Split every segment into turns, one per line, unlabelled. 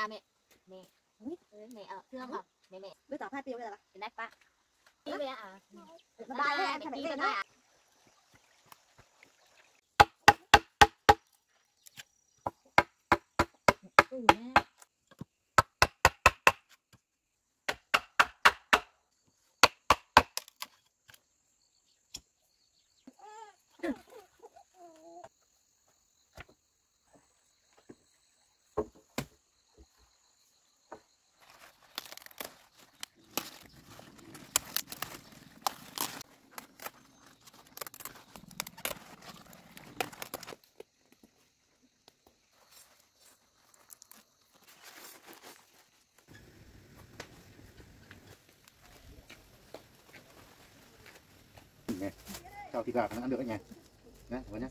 à mẹ mẹ ở thương không mẹ
Bây giờ hai tiêu bây giờ là
cái này ba đi về à
ba đấy em phải về nữa.
Nè, cho thịt gà nó ăn được nhỉ. Đấy, nhá.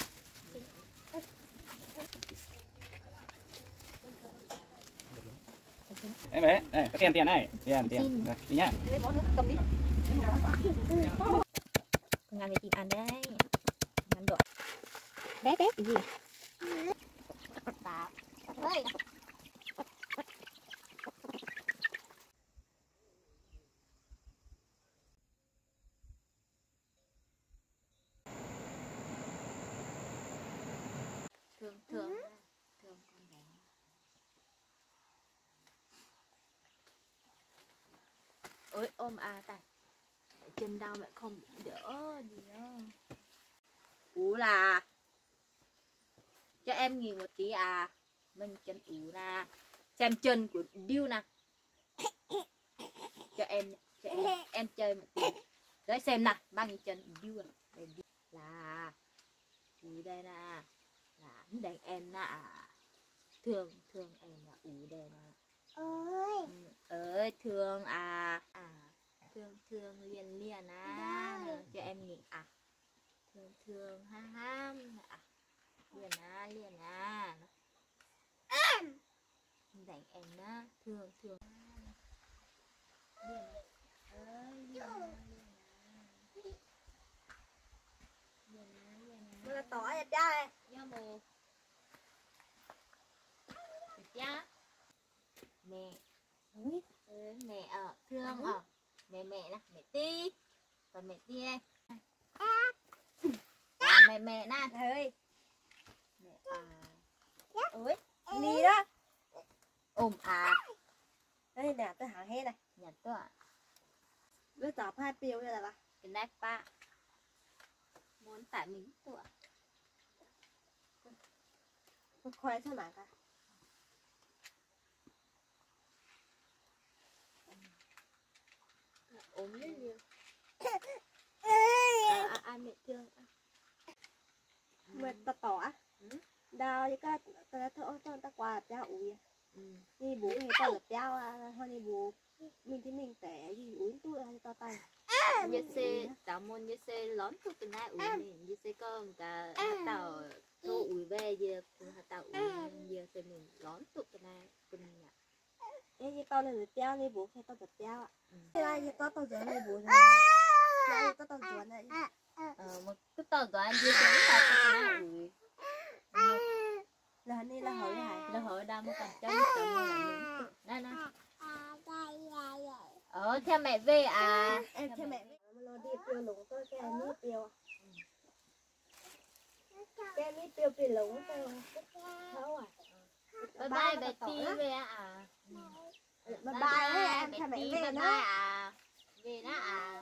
Em bé, đây, có tiền này, tiền, rồi, đi nhá.
Cầm đi.
con ăn thì chị ăn đấy ăn được
Bé bé cái gì?
tao ơi thương con bé ôi ôm à tại chân đau mẹ không đỡ gì đâu ú là cho em nghỉ một tí à mình chân ú ra xem chân của điêu nè cho em chơi một tí đấy xem nè bao nhiêu chân điêu là ú đây nè là đánh em nè thương em là ú đây nè ơi thương à thương liền à cho em nghỉ à thương ha ha liền à đánh em á thương liền
Nó là tỏi à cha.
nhớ mù cha mẹ mẹ ở thương ở mẹ nè mẹ tí còn mẹ tí đây mẹ nè
Ơi.
mẹ ơi
Đi đó.
ôm à
Đây nè, tôi hàng hết này.
nhặt tôi à
Bây giờ hai tiêu bây giờ là
cái này ba muốn tại mình tôi
khoai sao mà ta.
ốm rất nhiều ăn mẹ thương
Mẹ ta tỏ. Đào cái ta thợ ta qua cha ủi. Đi bố thì ta là cha hoa đi bố mình thì mình tẻ gì uống tôi hay to tay.
như xe tao muốn như xe lớn của cái này ủi mình như xe con cả tao thu ủi về giờ tao ủi giờ xe mình lớn của cái này cùng nhỉ
Ê như tao là cha đi bố hay tao là cha. Thế là như tao dẫn đi bố. Cha tao dẫn này.
một cái tao gọi như thế tao cái này ủi
Là này là hỏi hả?
là hỏi đang một cảnh chân tao mua lại những đây nè theo mẹ về à
Em theo mẹ nó đi tiêu lủng tôi cái này đi tiêu. Cái đi tiêu bị lủng tôi thấu à.
bye bye bé tí về à
Bye bye em theo mẹ về nữa.
à về đó à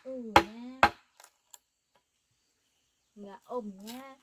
nha. Gà nha.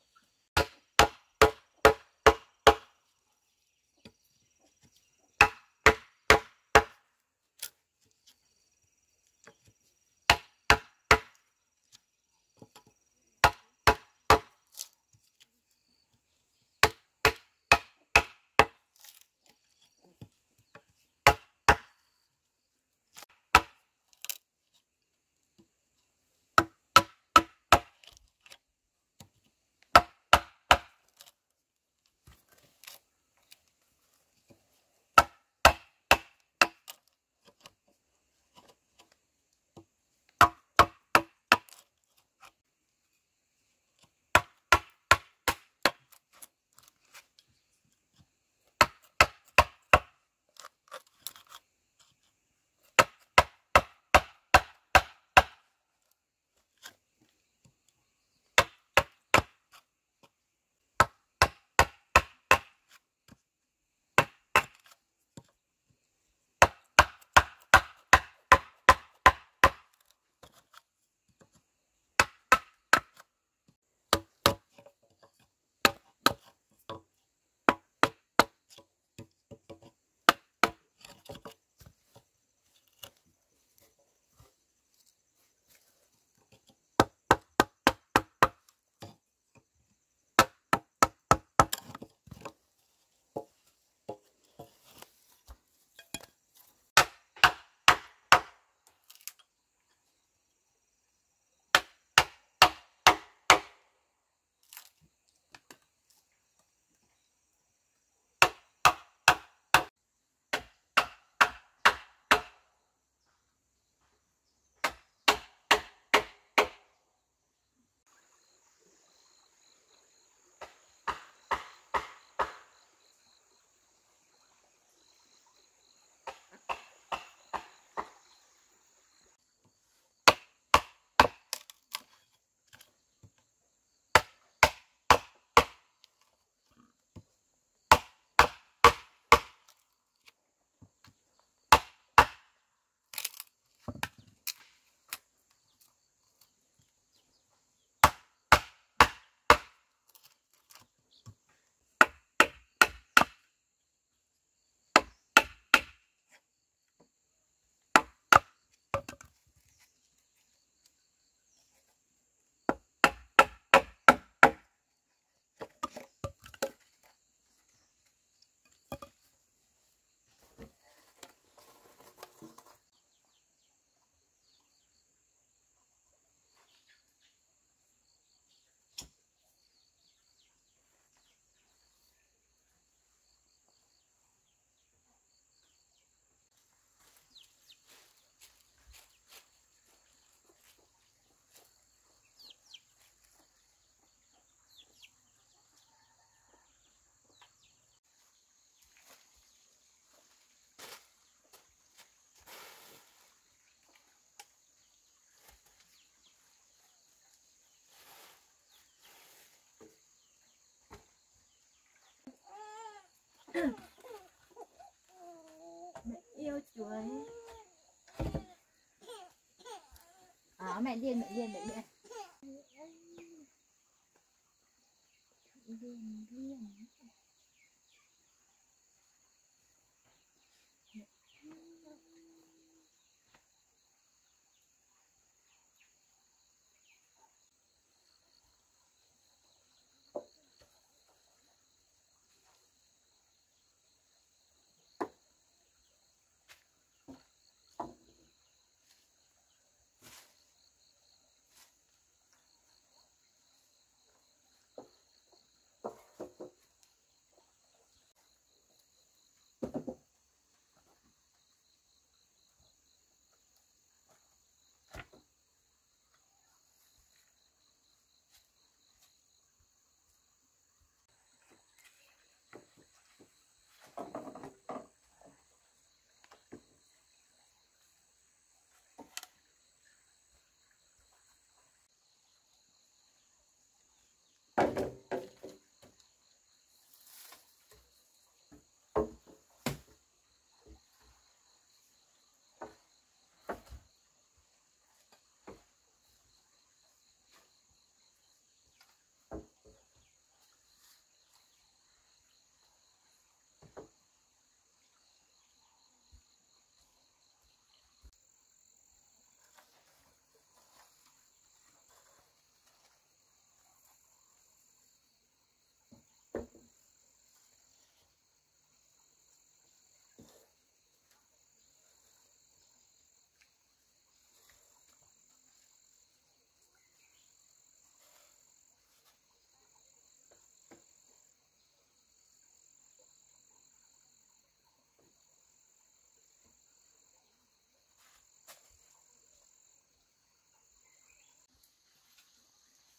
Mẹ yêu chuối. Mẹ điên. Điên.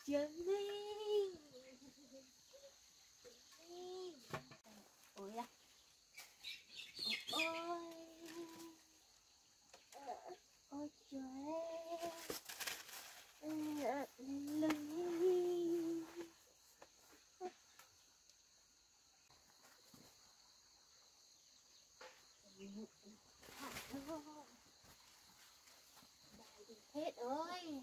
chân đi. Ôi à. Ôi. Ôi trời. Hết ơi.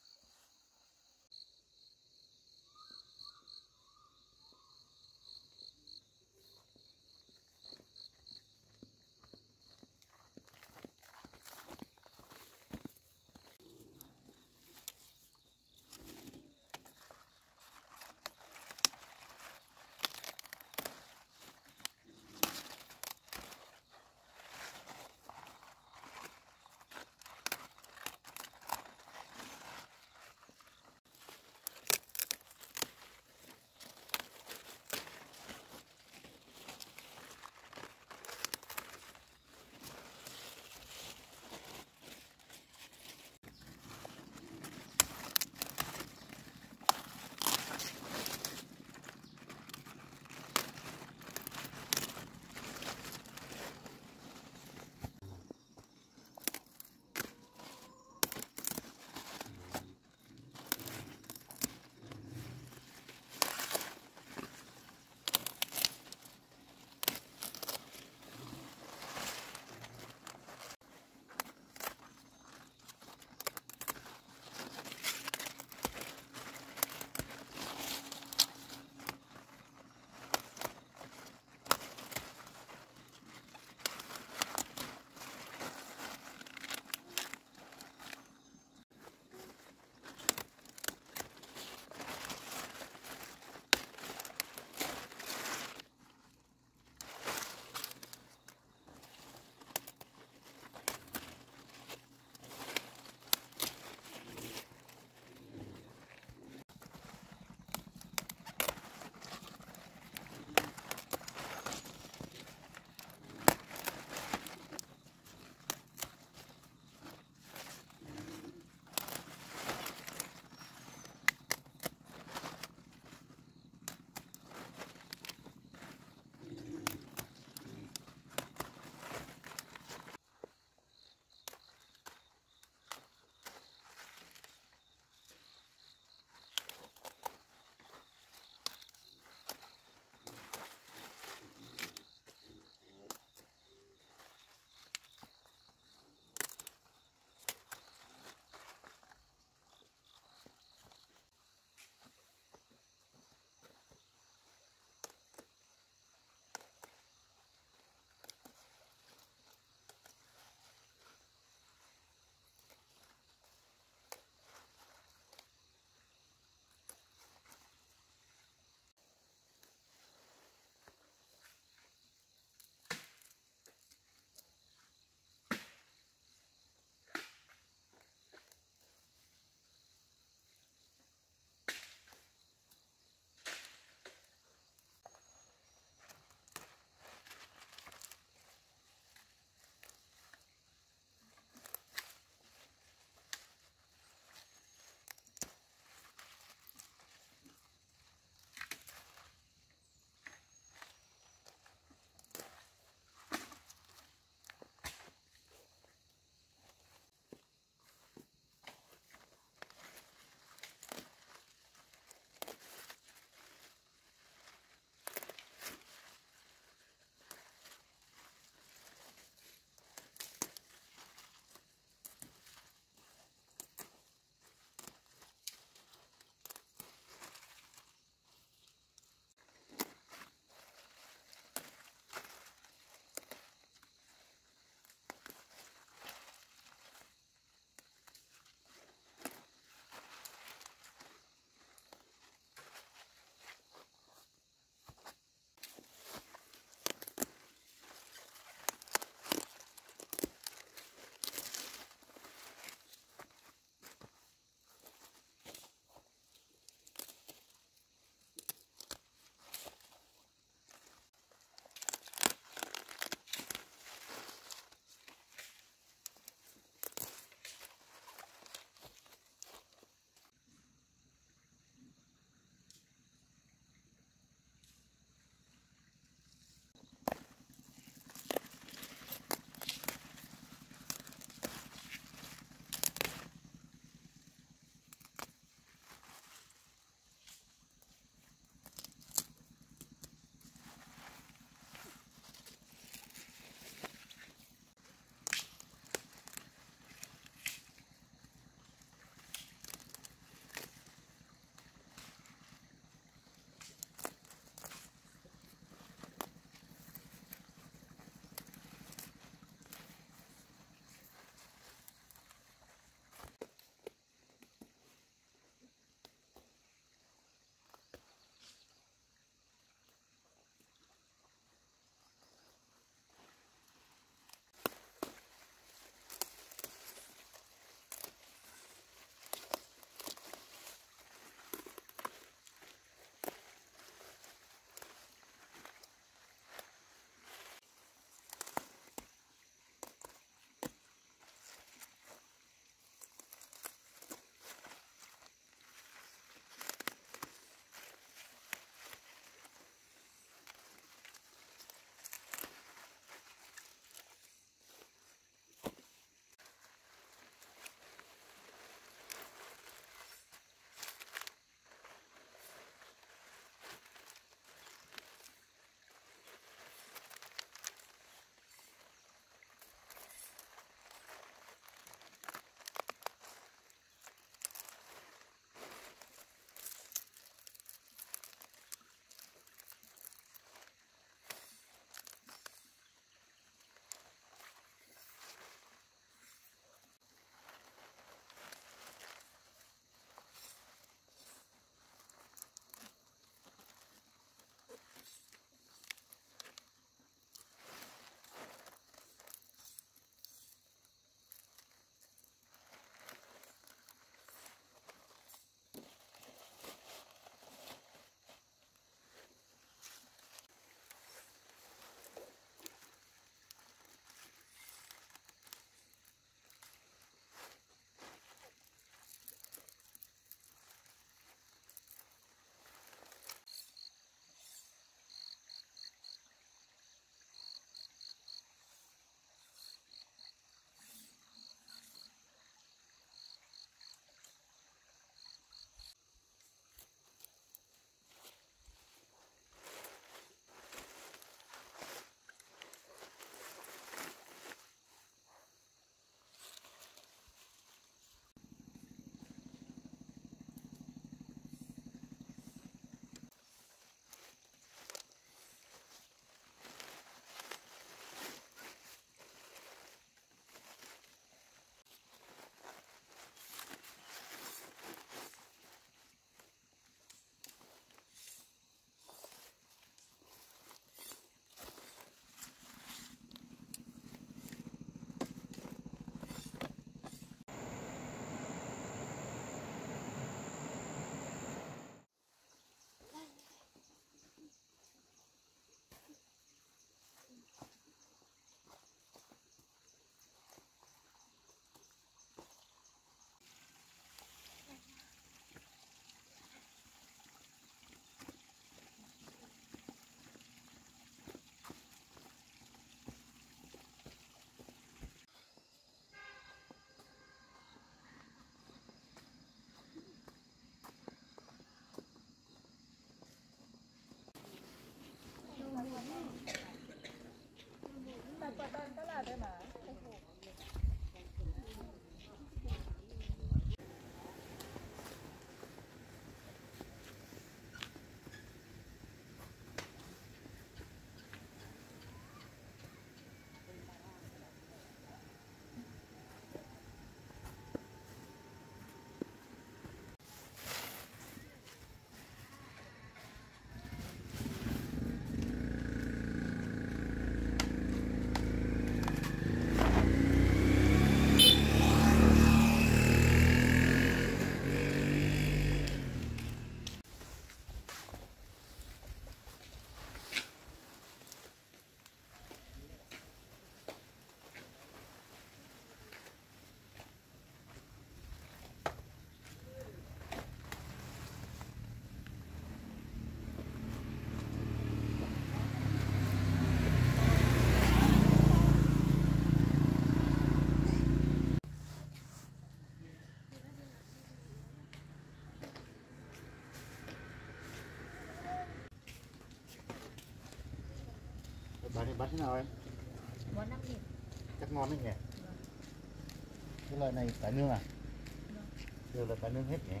Bán thế nào em?
Món 5.000.
Chắc ngon đấy nhỉ? Cái loại này cá nương à? Đều là cá nương hết nhỉ?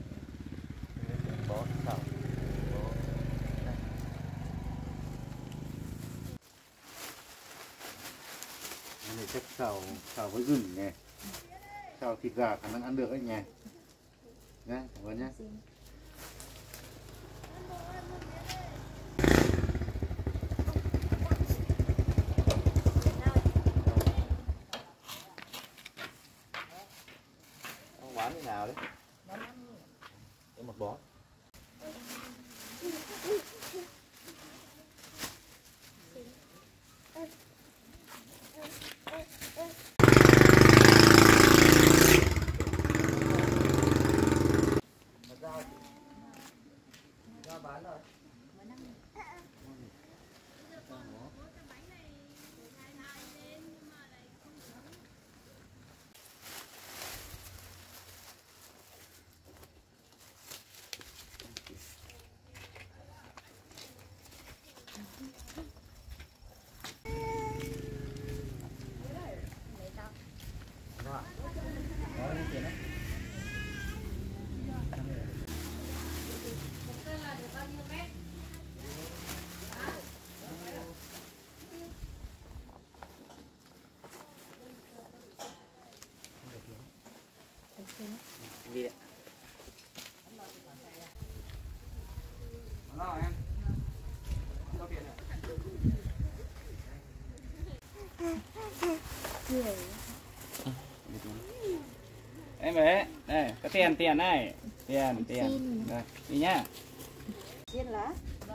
Bó xào. Cái này chắc xào với gừng nhỉ? Xào thịt gà khả năng ăn được đấy nhỉ? Nhá, cảm ơn nhé. Bán như nào đấy? Để một bó. Ra bán rồi. Gì đấy?
Nó em. Có tiền ạ. Em bé, đây, có tiền này. Tiền. Đây, đi nhá.
Chiên lá.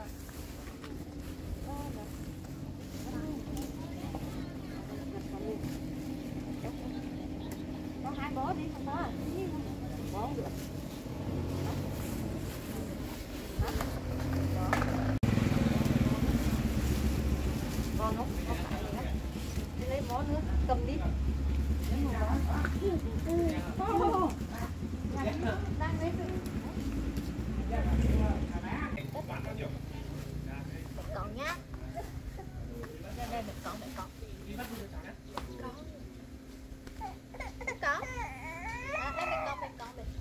Có 2 bó đi không có. Bó không được. Con nó không phải gì hết. Lấy bó nữa, cầm đi. Đang lấy còn nhá. Đây một con. Có. Đây một con nhá.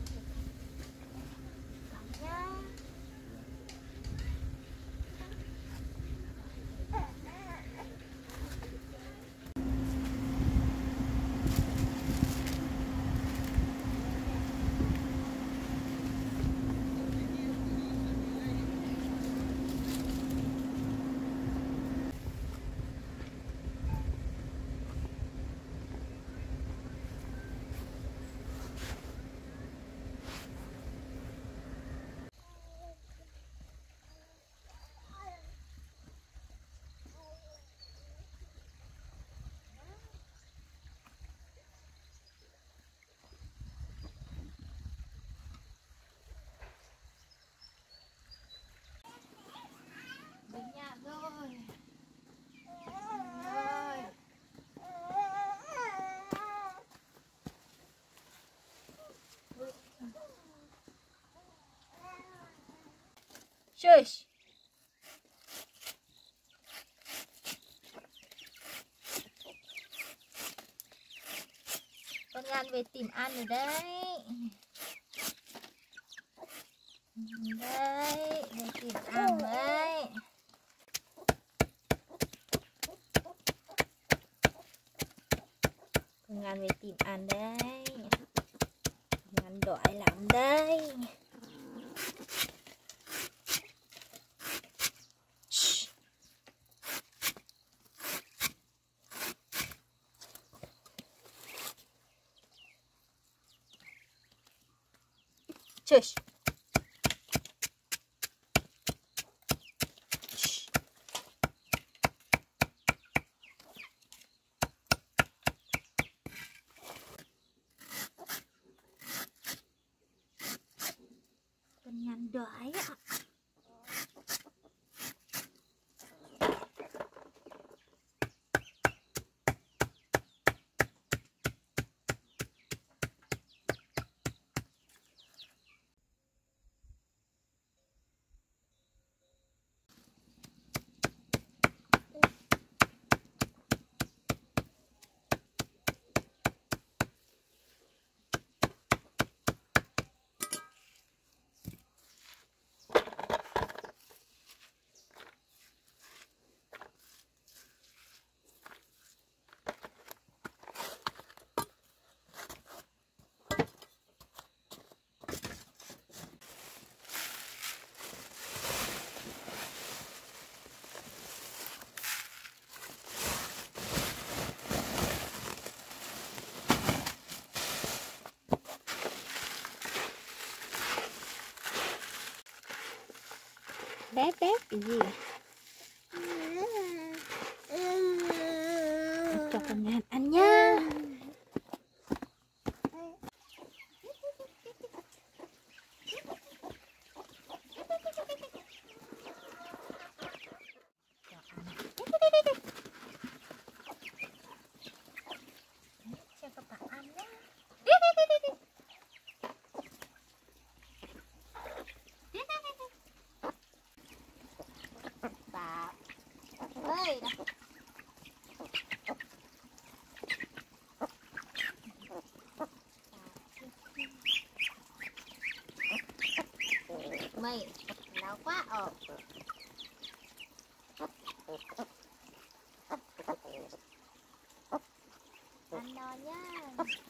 Shush.
Ngoan về tìm ăn rồi đấy. Đây, về tìm ăn đấy. Ngoan về tìm ăn đấy. Ngoan đói lắm đây. Shush. Con nhăn đói ạ. Bếp bếp cái gì? Cho con Ngàn ăn nhá. Cho các bạn ăn nhá. Bà ơi nào. Mày náo quá ăn no nhá.